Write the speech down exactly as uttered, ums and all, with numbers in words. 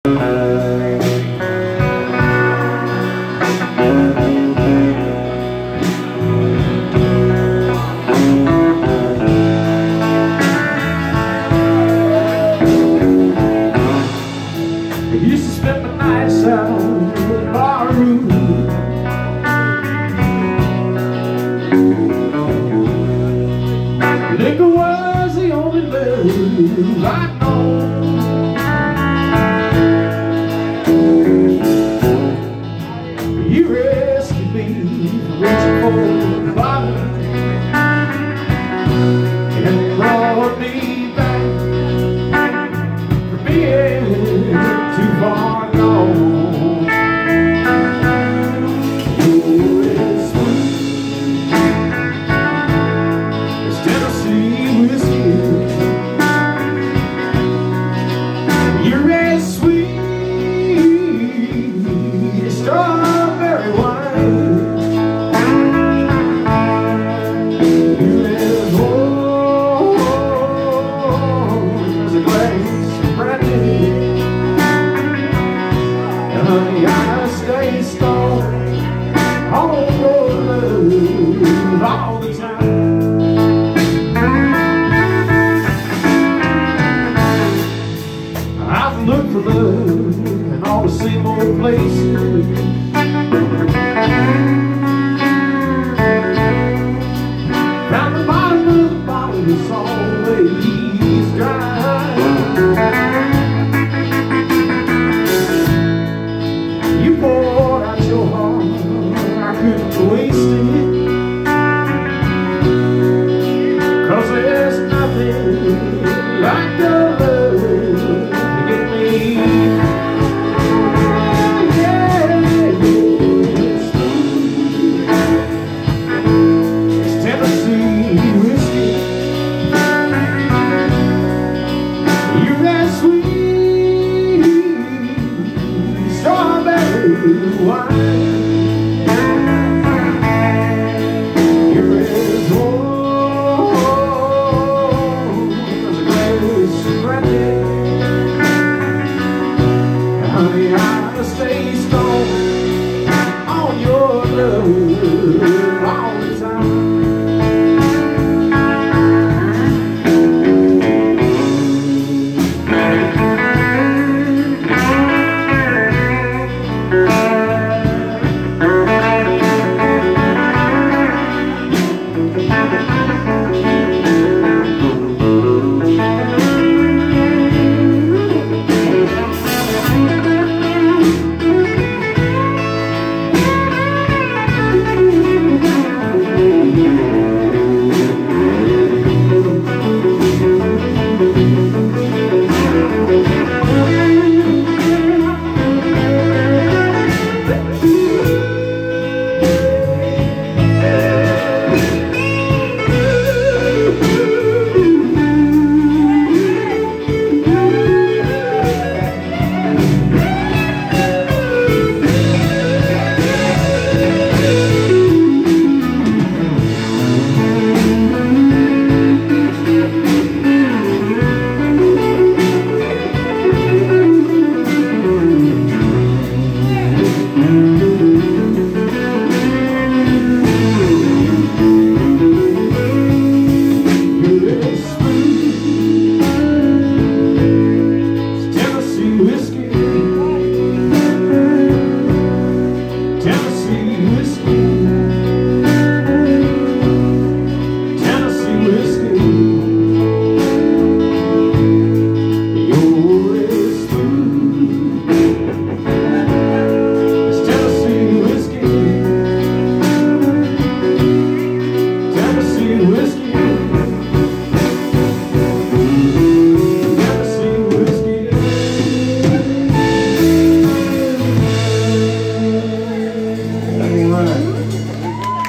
Used to spend my nights out in the bar room. Liquor was the only love I know. You rescued me from reaching for the bottom and brought me back from being too far gone. Oh, it's sweet as Tennessee whiskey. You're as sweet as strawberry wine. You're as warm as a glass of brandy. Honey, I stay stoned on your love all the time. I've looked for love in all the same old places. Found the bottom of the bottle is always dry. You poured out your heart, I couldn't waste it, 'cause there's nothing like your love to get me. Yeah, it's sweet as Tennessee whiskey. You're as sweet as strawberry wine. You're as warm as a glass of brandy. Honey, I stay stoned on your love